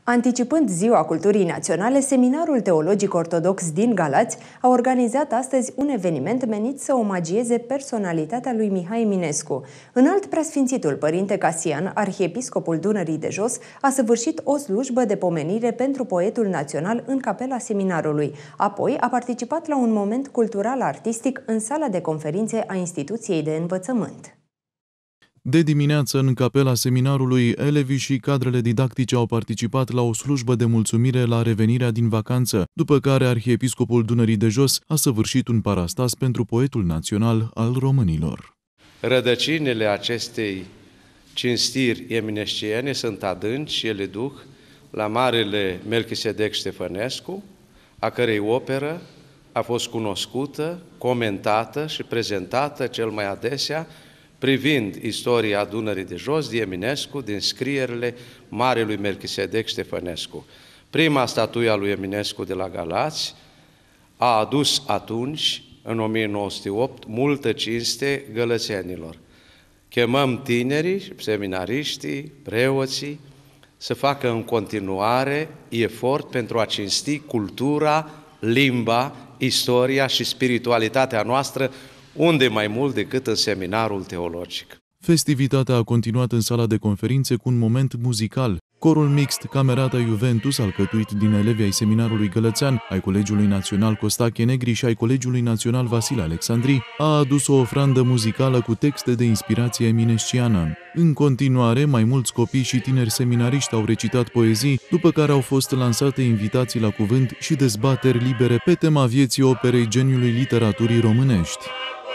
Anticipând Ziua Culturii Naționale, Seminarul Teologic Ortodox din Galați a organizat astăzi un eveniment menit să omagieze personalitatea lui Mihai Eminescu. Înalt Preasfințitul Părinte Casian, arhiepiscopul Dunării de Jos, a săvârșit o slujbă de pomenire pentru poetul național în capela seminarului. Apoi a participat la un moment cultural-artistic în sala de conferințe a instituției de învățământ. De dimineață, în capela seminarului, elevii și cadrele didactice au participat la o slujbă de mulțumire la revenirea din vacanță, după care arhiepiscopul Dunării de Jos a săvârșit un parastas pentru poetul național al românilor. Rădăcinile acestei cinstiri eminesciene sunt adânci și ele duc la marele Melchisedec Ștefănescu, a cărei operă a fost cunoscută, comentată și prezentată cel mai adesea privind istoria Dunării de Jos de Eminescu din scrierile marelui Melchisedec Ștefănescu. Prima statuie a lui Eminescu de la Galați a adus atunci, în 1908, multă cinste gălățenilor. Chemăm tinerii, seminariștii, preoții, să facă în continuare efort pentru a cinsti cultura, limba, istoria și spiritualitatea noastră, unde mai mult decât în seminarul teologic. Festivitatea a continuat în sala de conferințe cu un moment muzical. Corul mixt Camerata Juventus, alcătuit din elevii ai Seminarului Gălățean, ai Colegiului Național Costache Negri și ai Colegiului Național Vasile Alexandrii, a adus o ofrandă muzicală cu texte de inspirație eminesciană. În continuare, mai mulți copii și tineri seminariști au recitat poezii, după care au fost lansate invitații la cuvânt și dezbateri libere pe tema vieții operei geniului literaturii românești.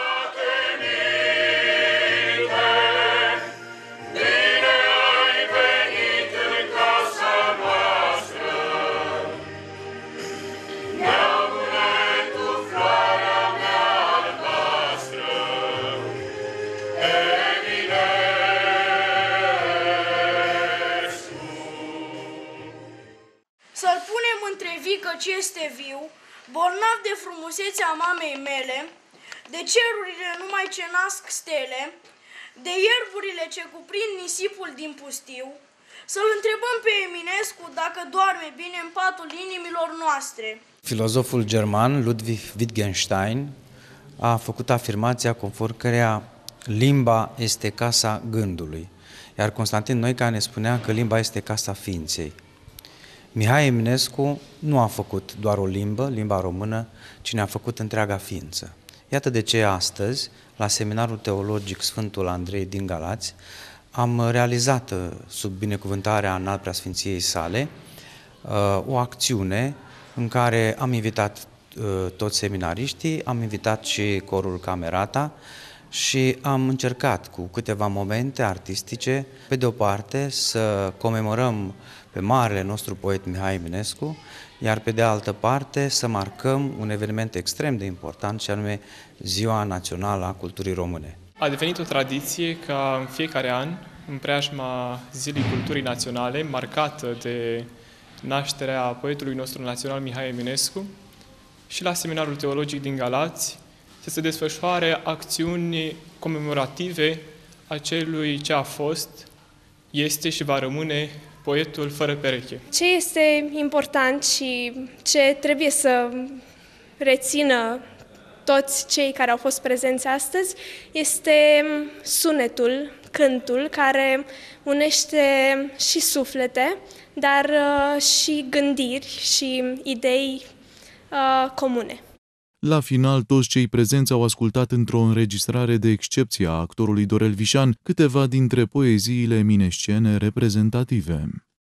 Să-l punem între vii căci este viu, bolnav de frumusețea mamei mele, de cerurile numai ce nasc stele, de ierburile ce cuprind nisipul din pustiu, să-l întrebăm pe Eminescu dacă doarme bine în patul inimilor noastre. Filozoful german Ludwig Wittgenstein a făcut afirmația conform căreia limba este casa gândului, iar Constantin Noica ne spunea că limba este casa ființei. Mihai Eminescu nu a făcut doar o limbă, limba română, ci ne-a făcut întreaga ființă. Iată de ce astăzi, la Seminarul Teologic Sfântul Andrei din Galați, am realizat, sub binecuvântarea Înalt Preasfinției sale, o acțiune în care am invitat toți seminariștii, am invitat și corul Camerata și am încercat cu câteva momente artistice, pe de o parte, să comemorăm pe marele nostru poet Mihai Eminescu, iar pe de altă parte să marcăm un eveniment extrem de important, și anume Ziua Națională a Culturii Române. A devenit o tradiție ca în fiecare an, în preajma Zilei Culturii Naționale, marcată de nașterea poetului nostru național Mihai Eminescu, și la Seminarul Teologic din Galați să se desfășoare acțiuni comemorative a celui ce a fost, este și va rămâne poetul fără pereche. Ce este important și ce trebuie să rețină toți cei care au fost prezenți astăzi este sunetul, cântul, care unește și suflete, dar și gândiri și idei comune. La final, toți cei prezenți au ascultat într-o înregistrare de excepție a actorului Dorel Vișan câteva dintre poeziile eminesciene reprezentative.